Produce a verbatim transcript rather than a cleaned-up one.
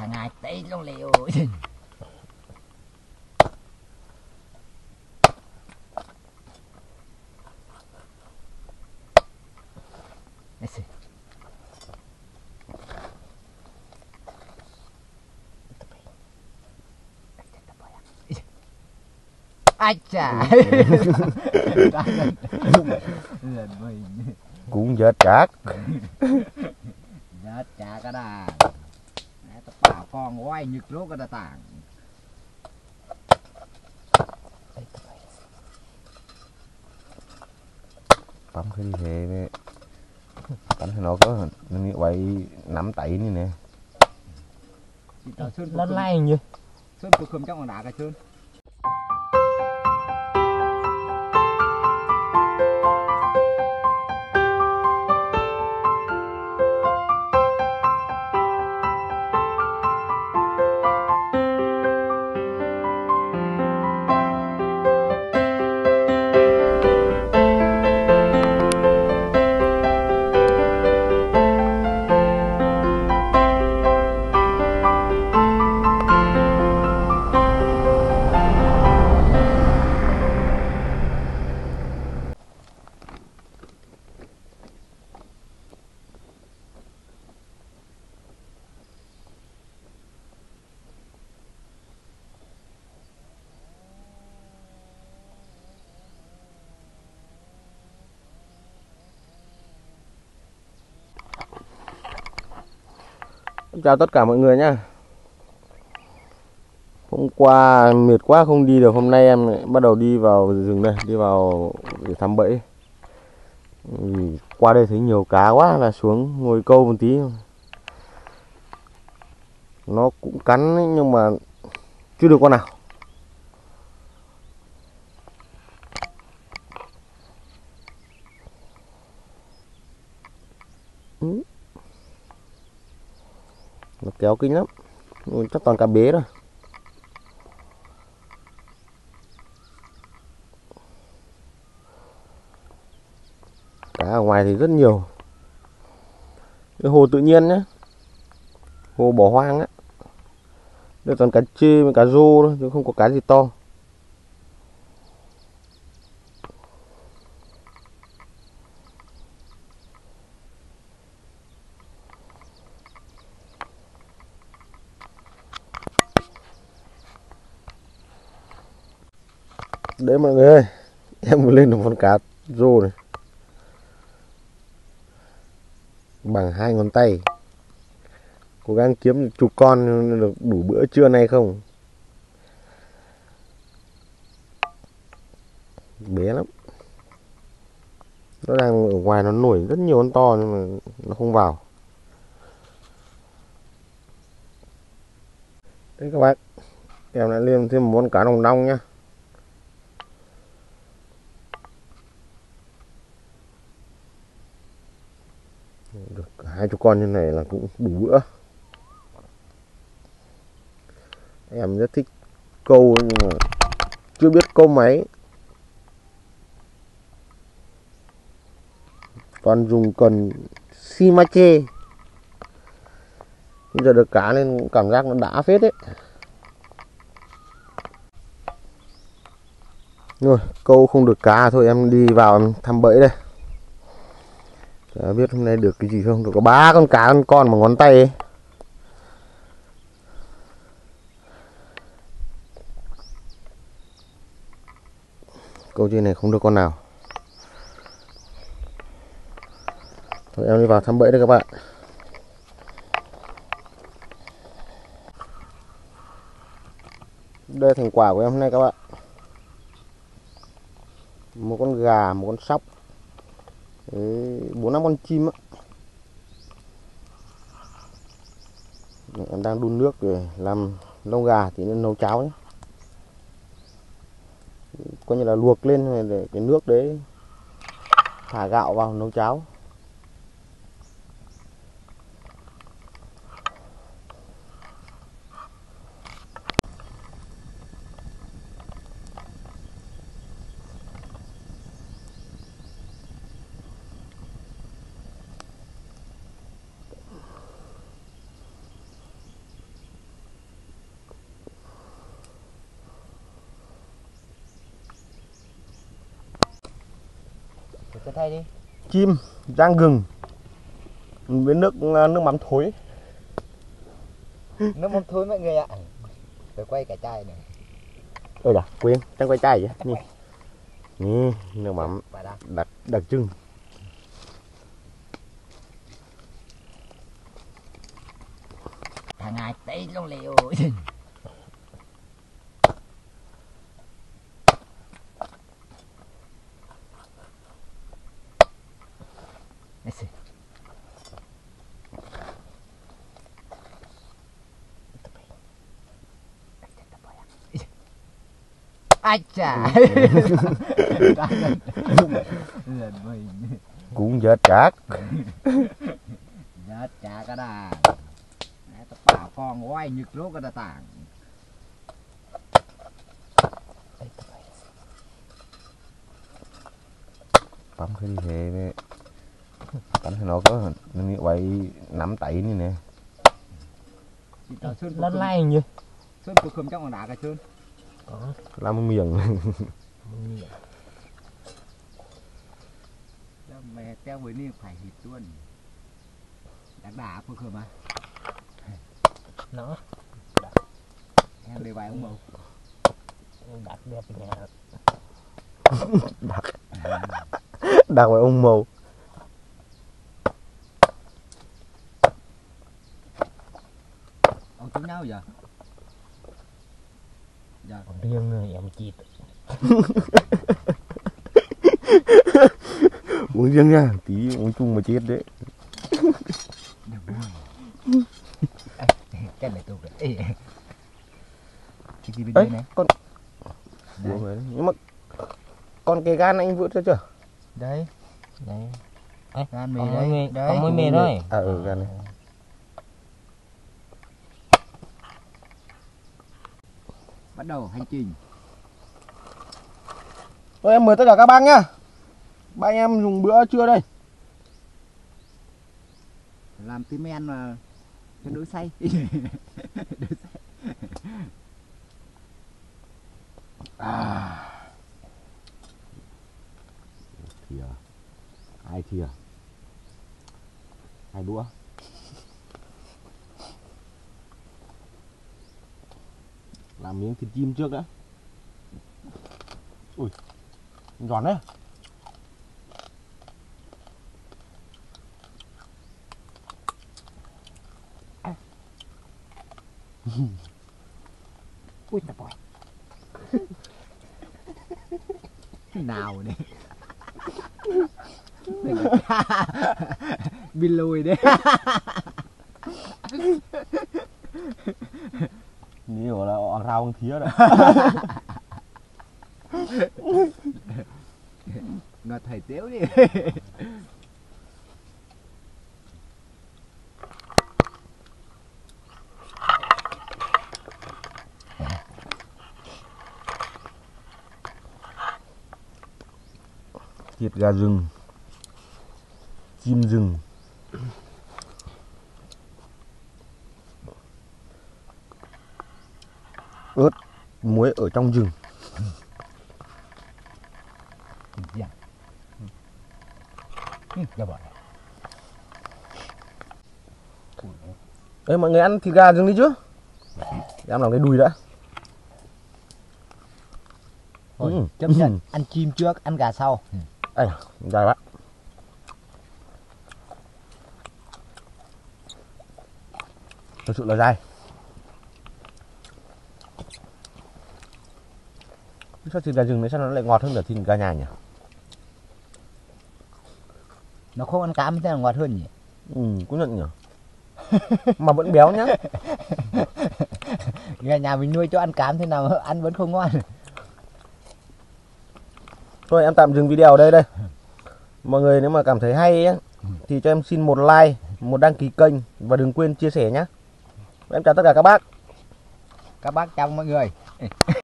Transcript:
thằng ai tí luôn liệu. Ai chà. Cũng dệt chát. Dệt chát cái đà. Tao bảo con quay nhức rốt cái đà tảng. Bấm cái đi về. Bấm thì nó có như vậy nắm tay như nè. Lần này như Sơn cực khẩm trong đá cái Sơn. Chào tất cả mọi người nhá. Hôm qua mệt quá không đi được, hôm nay em lại bắt đầu đi vào rừng đây, đi vào để thăm bẫy. Vì qua đây thấy nhiều cá quá là xuống ngồi câu một tí. Nó cũng cắn ấy, nhưng mà chưa được con nào. Ừ. Nó kéo kinh lắm, chắc toàn cá bế thôi. Cá ở ngoài thì rất nhiều. Cái hồ tự nhiên nhé, hồ bỏ hoang á, đây toàn cá chê với cá rô thôi chứ không có cá gì to. Đấy mọi người ơi, em vừa lên được con cá rô này bằng hai ngón tay. Cố gắng kiếm được chục con được đủ bữa trưa nay không. Bé lắm. Nó đang ở ngoài, nó nổi rất nhiều con to nhưng mà nó không vào. Đấy các bạn, em đã lên thêm một con cá đồng đong nhá. Được hai chục con như này là cũng đủ bữa. Em rất thích câu nhưng mà chưa biết câu máy. Toàn dùng cần Shimache. Bây giờ được cá nên cảm giác nó đã phết đấy. Rồi, câu không được cá thôi em đi vào em thăm bẫy đây. Chả biết hôm nay được cái gì không. Được có ba con cá con con bằng ngón tay ấy. Câu trên này không được con nào. Thôi em đi vào thăm bẫy đây các bạn. Đây là thành quả của em hôm nay các bạn. Một con gà, một con sóc, bốn năm con chim á. Em đang đun nước để làm lông gà thì nên nấu cháo nhé. Coi như là luộc lên để cái nước đấy thả gạo vào nấu cháo. Cho thay đi. Chim rang gừng với nước nước mắm thối. Nước mắm thối mọi người ạ. Phải quay cả chai này. Ôi dạ, quên, chẳng quay chai vậy. Nè. Nè, nước mắm đặc đặc trưng. Thằng ai tê luôn liệu. Ai chà. Lần mình Cũng dệt chát. dệt chà cái đà. Tập bảo con quay nhực lốt cái đà tảng. Bấm cái đi về bấm thì nó có như vậy nắm tay này nè. Lăn lai như Sơn của khum trong còn đá cái Sơn. Làm miệng. Mẹ teo với ni phải hít luôn. Đá đá của khum à? Nó. Em để bài ông bầu. Đặt đẹp nhà. Đặt. Đặt với ông màu. Ông chúng nhau giờ. Dạ. Còn riêng người em chịt. Uống riêng nha, tí uống chung mà chết đấy. Cái này tục rồi. Ấy, con đấy. Nhưng mà con cái gan anh vỡ ra chưa? Đấy. Đấy. Ấy, gan mì đấy. đấy. Đấy. Không mới mì thôi. À ừ gan này. Bắt đầu hành trình. Thôi em mời tất cả các bác nhá. Ba anh em dùng bữa trưa đây. Làm tí men mà cho đỡ say. Đỡ say. À. Thìa. Hai thìa. Hai đũa. Làm miếng thịt chim trước đã. Ui, giòn đấy. Ui ta bòi. Nào đấy. Bị lùi đấy. Nhiều là rau bằng thía đấy. Ngọt thầy tiếu đi. Thịt gà rừng, chim rừng, ớt, muối ở trong rừng. Dạ. Dạ bỏ. Ê mọi người ăn thịt gà rừng đi chứ. Em làm cái đùi đã. Thôi, Ừ. chấp nhận ăn chim trước, ăn gà sau. Ây, dài quá. Thật sự là dài. Sao thịt gà rừng này sao nó lại ngọt hơn là thịt gà nhà nhỉ? Nó không ăn cám thế là ngọt hơn nhỉ? Ừ, cũng nhận nhỉ. Mà vẫn béo nhá. Gà nhà mình nuôi cho ăn cám thế nào ăn vẫn không ngon. Thôi em tạm dừng video ở đây đây. Mọi người nếu mà cảm thấy hay ấy, thì cho em xin một like, một đăng ký kênh và đừng quên chia sẻ nhé. Em chào tất cả các bác. Các bác chào mọi người.